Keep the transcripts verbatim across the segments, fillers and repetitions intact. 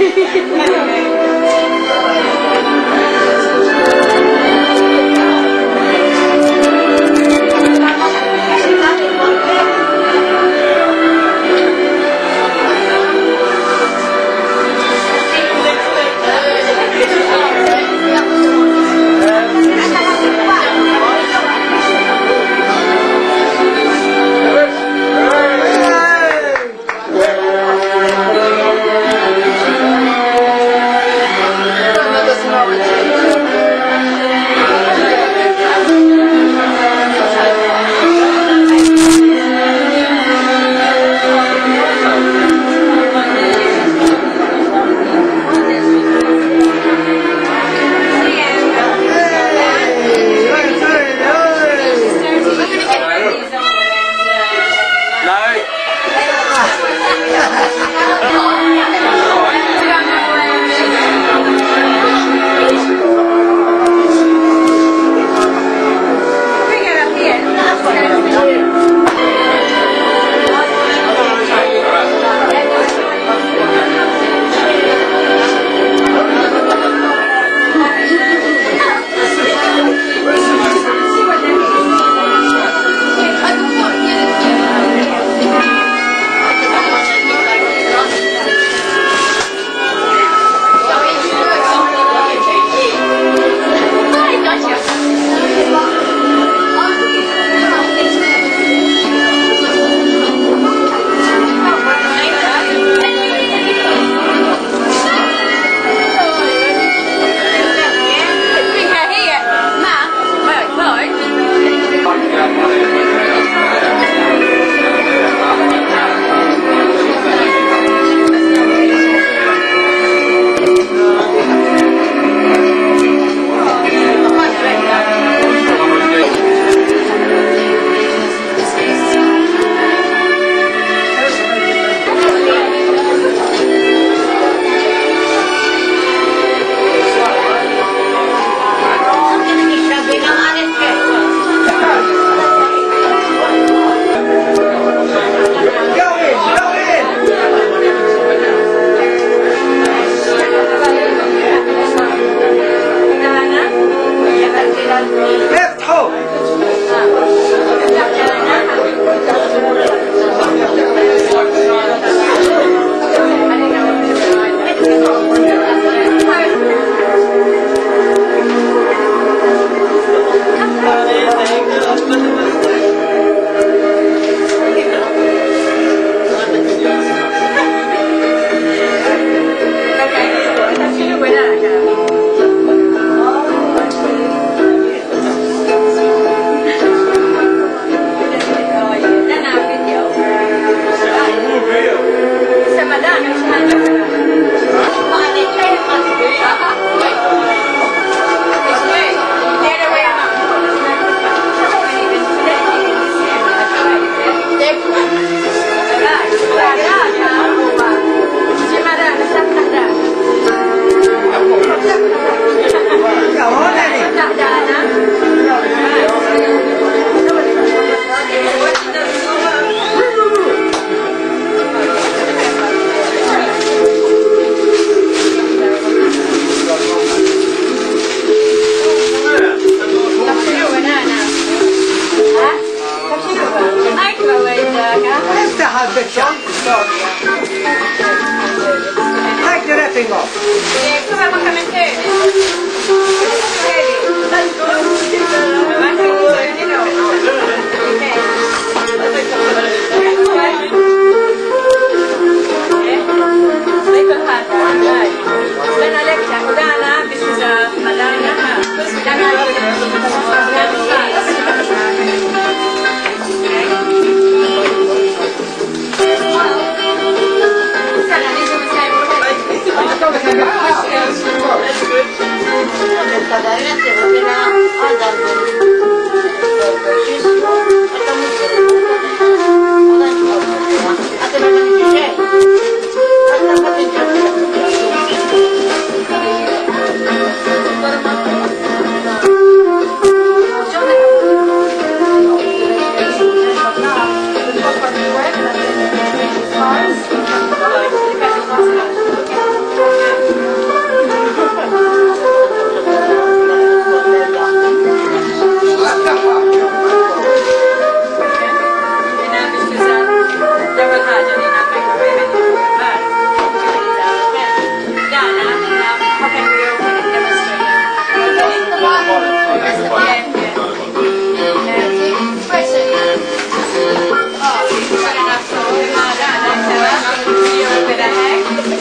Ragazzi, non era al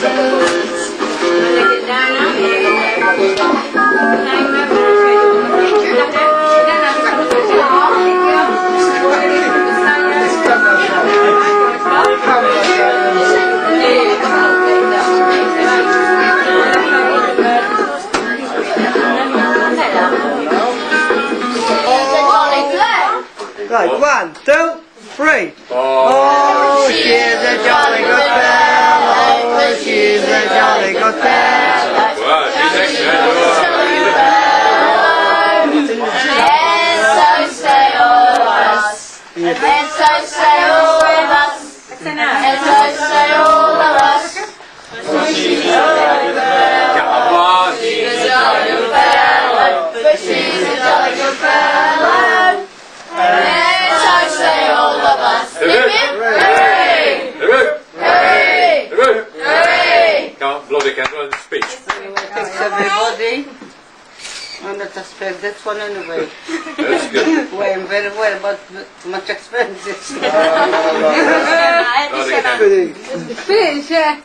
Right, one, two, three. Oh, she's a jolly good fellow. Oh, she's a jolly good fellow. And so say all of us. And so say all of us. And so say all of us. For she's a jolly good fellow. She's a jolly good fellow. But she's a jolly good fellow. And so say all of us. Hip hip hooray! Hooray! Hooray! Can't bloody can't run speech. Thanks everybody. I'm not expect that one anyway. That's good. Weighing very well, but much expensive. Fish, yeah.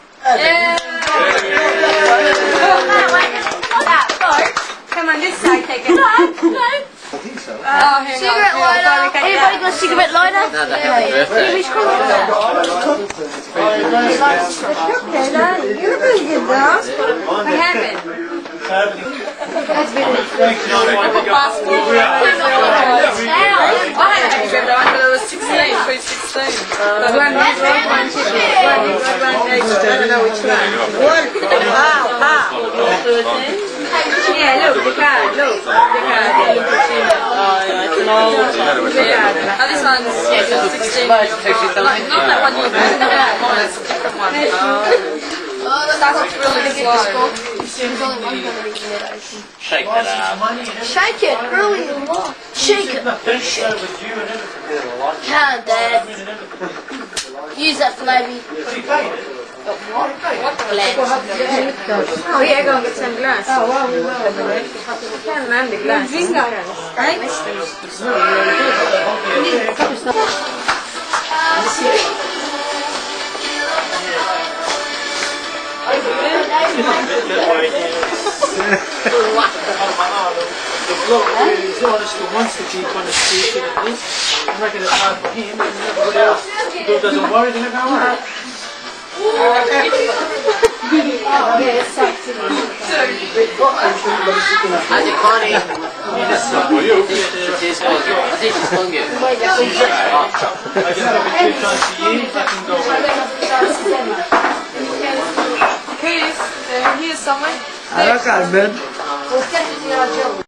Come on, this side, take it. No, no. Oh, here Cigarette lighter. Anybody got a cigarette lighter? No, no, no. Which colour is that? You're pretty good, though. What happened? That's really good. I was sixteen, three sixteen. One, one, one, chicken. One, one, extra. I don't know which one. One. Wow, wow. Yeah, look, the card, look. The card. Oh, this one's sixteen. Like, not that one you're doing, mine is a different one. That's really slow. Shake that up. Shake it, really a lot. Shake it. Can't, Dad. Use that for maybe. Oh, yeah, go and get some glass. Oh, wow, I can't remember the glass. Drink The bloke really is honestly wants to keep on the street like this. I reckon it's hard for him and everybody else who doesn't worry, they're not going to work. How's it, Connie? Well, you? She's gone. I think she's hung you. I just have it two times a year, I can go away. Keys, they're here somewhere. I don't know, man.